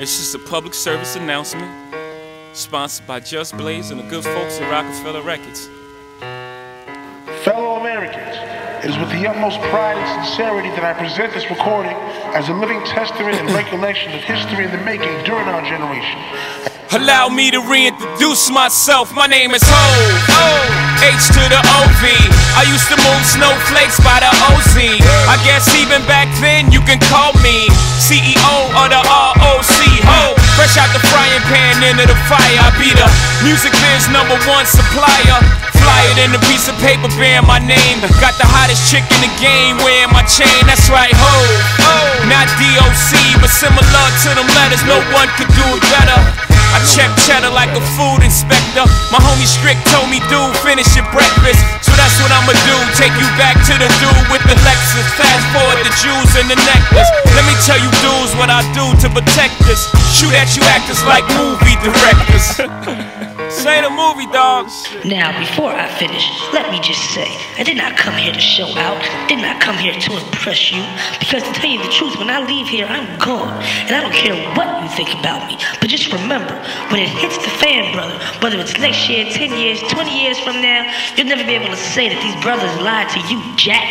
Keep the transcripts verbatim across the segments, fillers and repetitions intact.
It's just a public service announcement, sponsored by Just Blaze and the good folks at Rockefeller Records. Fellow Americans, it is with the utmost pride and sincerity that I present this recording as a living testament and recollection of history in the making during our generation. Allow me to reintroduce myself. My name is Ho, H to the O V. I used to move snowflakes by the O Z. I guess even back then you can call me C E O of the R O C. Ho, fresh out the frying pan into the fire. I be the music biz number one supplier. Fly it in a piece of paper bearing my name. Got the hottest chick in the game wearing my chain. That's right, ho, not D O C, but similar to them letters. No one could do it better. I check cheddar like a food inspector. My homie Strick told me, dude, finish your breakfast. So that's what I'ma do, take you back to the dude with the Lexus. Fast forward the jewels and the necklace. Let me tell you dudes what I do to protect us. Shoot at you actors like movie directors. Say the movie, dogs. Now, before I finish, let me just say, I did not come here to show out, did not come here to impress you, because to tell you the truth, when I leave here, I'm gone, and I don't care what you think about me, but just remember, when it hits the fan, brother, whether it's next year, ten years, twenty years from now, you'll never be able to say that these brothers lied to you, Jack.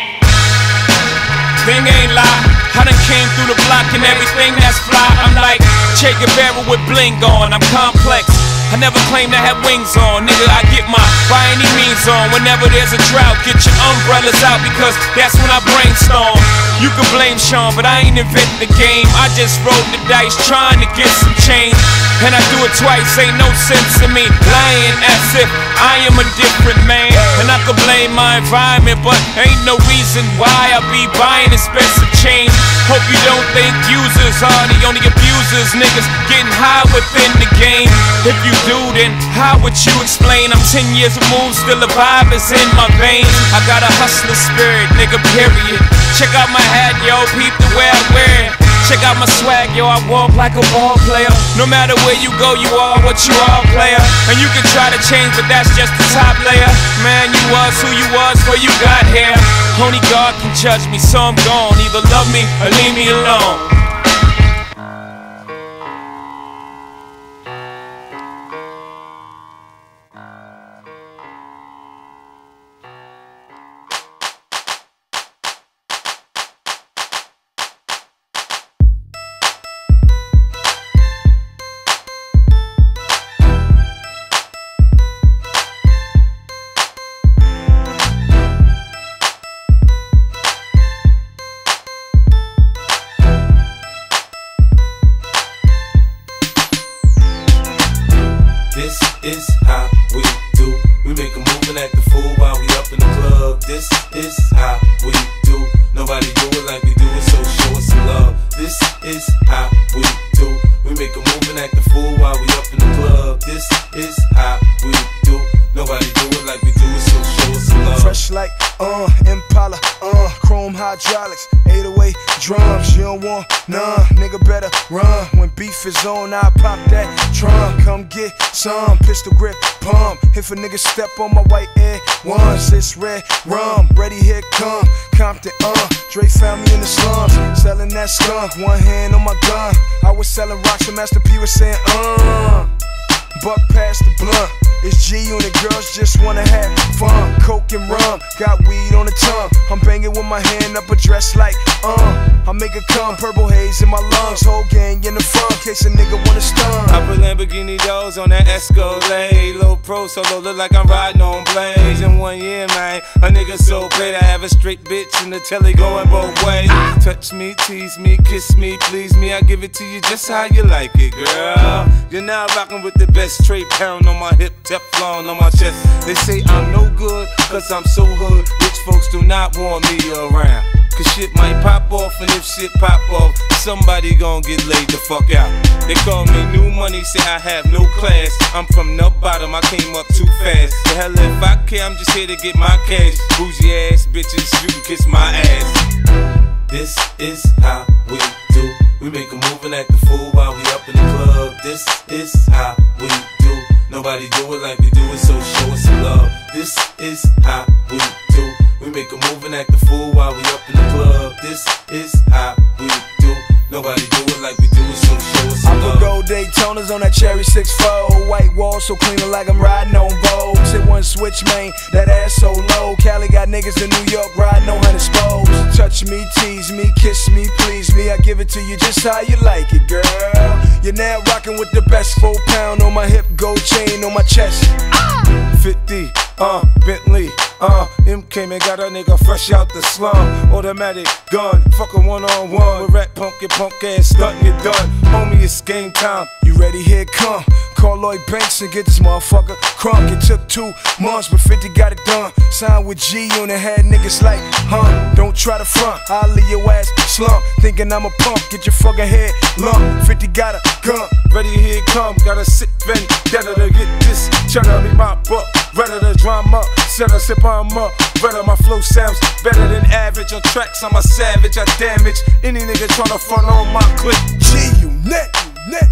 Thing ain't lie, I done came through the block and everything that's fly. I'm like Che Guevara with bling on, I'm complex. I never claim to have wings on, nigga, I get my by any means on. Whenever there's a drought, get your umbrellas out, because that's when I brainstorm. You can blame Sean, but I ain't invented the game. I just rolled the dice trying to get some change, and I do it twice, ain't no sense in me lying as if I am a different man. And I could blame my environment, but ain't no reason why I be buying expensive change. Hope you don't think users are the only abusers, niggas getting high within the game. If you do, then how would you explain I'm ten years removed, still a vibe is in my veins. I got a hustler spirit, nigga, period. Check out my hat, yo, peep the way I wear it. Check out my swag, yo, I walk like a ball player. No matter where you go, you are what you are, player. And you can try to change, but that's just the top layer. Man, you was who you was before you got here. Only God can judge me, so I'm gone. Either love me or leave me alone. This is how we do. We make a move and act the fool while we up in the club. This is how we do. Nobody do it like we do it, so show us some love. This is how we do. We make a move and act the fool while we up in the club. This is how we do. Nobody do it like we do it, so show us some love. Fresh like, uh, Impala, uh, chrome hydraulics, eight oh eight drums. You don't want none, nigga better run. When beef is on, I pop that drum. Come get some, pistol grip, pump. If a nigga step on my white air ones, it's red rum. Ready, here come Compton, uh. Dre found me in the slums, selling that skunk. One hand on my gun. I was selling rocks and Master P was saying, uh. Buck past the blunt. It's G and the girls just wanna have fun. Coke and rum, got weed on the tongue. I'm banging with my hand up a dress like, uh I make it come, purple haze in my lungs. Whole gang in the front, case a nigga wanna stun. I put Lamborghini doors on that Escalade. Low pro solo, look like I'm riding on blades. In one year, man, a nigga so paid. I have a straight bitch in the telly going both ways. Touch me, tease me, kiss me, please me. I give it to you just how you like it, girl. You're now rocking with the best straight pound on my hip, Teflon on my chest. They say I'm no good, cause I'm so hood. Rich folks do not want me around, cause shit might pop off, and if shit pop off, somebody gon' get laid the fuck out. They call me new money, say I have no class. I'm from the bottom, I came up too fast. The hell if I care, I'm just here to get my cash. Bougie ass bitches, you can kiss my ass. This is how we do. We make a move and act the fool while we up in the club. This is how we do. Nobody do it like we do it, so show us some love. This is how we do. We make a move and act the fool while we up in the club. This is how we do. Nobody do it like we do it, so show us some love. Daytonas on that cherry six four. White wall so clean like I'm riding on Vogue. Hit one switch, man, that ass so low. Cali got niggas in New York riding on hundred spokes. Touch me, tease me, kiss me, please me. I give it to you just how you like it, girl. You're now rocking with the best. Four pound on my hip, gold chain on my chest. fifty, uh, Bentley, uh, M came and got a nigga fresh out the slum. Automatic gun, fuckin' one on one. With rat punk, your punk ass stuntin', you done. Homie, it's game time. You ready? Here it come. Call Lloyd Banks and get this motherfucker crunk. It took two months, but fifty got it done. Signed with G Unit, had niggas like, huh? Don't try to front, I'll leave your ass slump. Thinking I'm a punk, get your fucking head lump. fifty got a gun. Ready, here it come. Gotta sit ready, better to get this. Cheddar be my buck. Ready to drama, set a sip on up. Better my flow sounds better than average. On tracks, I'm a savage, I damage any nigga tryna front on my clip. G Unit, net.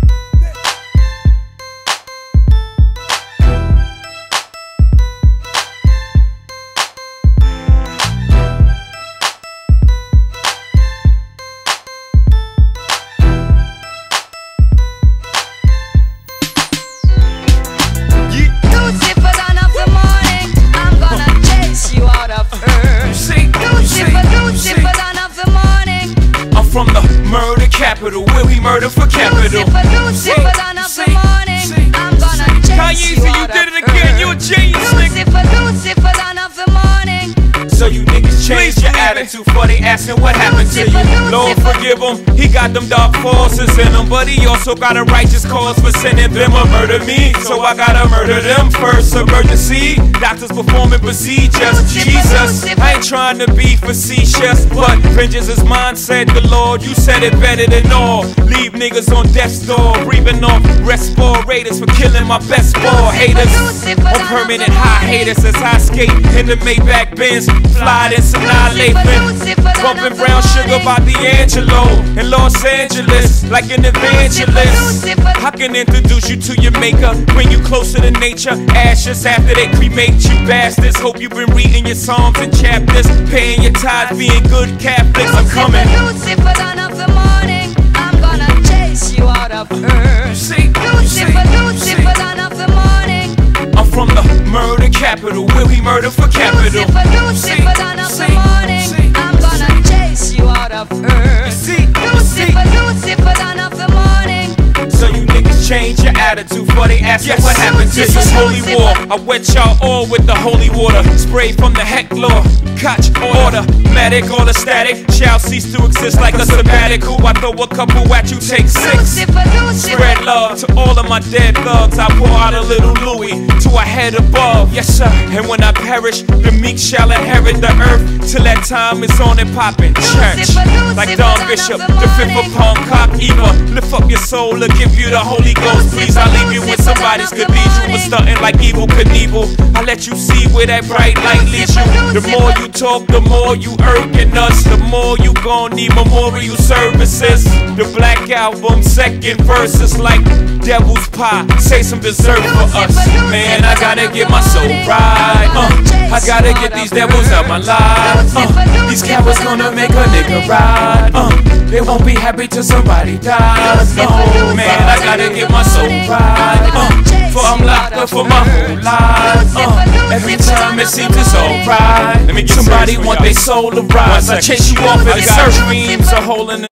From the murder capital, where we murder for capital. Lucifer, Lucifer, dawn of the morning, I'm gonna chase you out of Kanye, you did it again, you a genius, nigga. Lucifer, Lucifer, dawn of the morning. So you niggas change your attitude for they asking what happened to you. Lord forgive him, he got them dark forces in him, but he also got a righteous cause for sending them to murder me. So I gotta murder them first. Emergency, doctors performing procedures. Jesus, I ain't trying to be facetious, but vengeance is mine, said the Lord. You said it better than all. Leave niggas on death's door, breathing off respirators for killing my best ball haters. On permanent high haters as I skate in the Maybach Benz, fly this annihilate bumping brown sugar by D'Angelo in Los Angeles like an evangelist. I can introduce you to your maker, bring you closer to nature. Ashes after they cremate you bastards. Hope you've been reading your psalms and chapters, paying your tithes, being good Catholics. I'm coming. Lucifer, dawn of the morning, I'm gonna chase you out of earth. Lucifer, Lucifer, dawn of the morning. I'm from the murder capital, where we murder for capital. Lucifer, Lucifer, dawn of the morning, I'm gonna chase you out of earth. Lucifer, Lucifer, dawn of the morning. So you niggas change your attitude before they ask yes. What happened to this holy war. I wet y'all all with the holy water, spray from the heck law. Koch order, medic, all the static shall cease to exist like a sabbatical. I throw a couple at you, take six. Spread love to all of my dead thugs. I pour out a little Louis to a head above. Yes sir. And when I perish, the meek shall inherit the earth. Till that time is on and poppin' church. Like Don Bishop, the fifth of Palm Cock Eva. Lift up your soul to give you the Holy Ghost. Please, I leave you in somebody's cathedral. Was stunting like Evil Knievel. I let you see where that bright light leads you. The more you talk, the more you irking us. The more you gon' need memorial services. The Black Album, second verse is like devil's pie. Say some dessert for us. Man, I gotta get my soul right. Uh, I gotta get these devils out my life. Uh, these cowards gonna make a nigga ride. Uh, they won't be happy till somebody dies. No, man, I gotta get my soul right. Uh, for I'm locked up for my whole life. Uh, every time it seems it's alright. Let me get somebody want their soul to rise. I chase you off and I got dreams a hole in the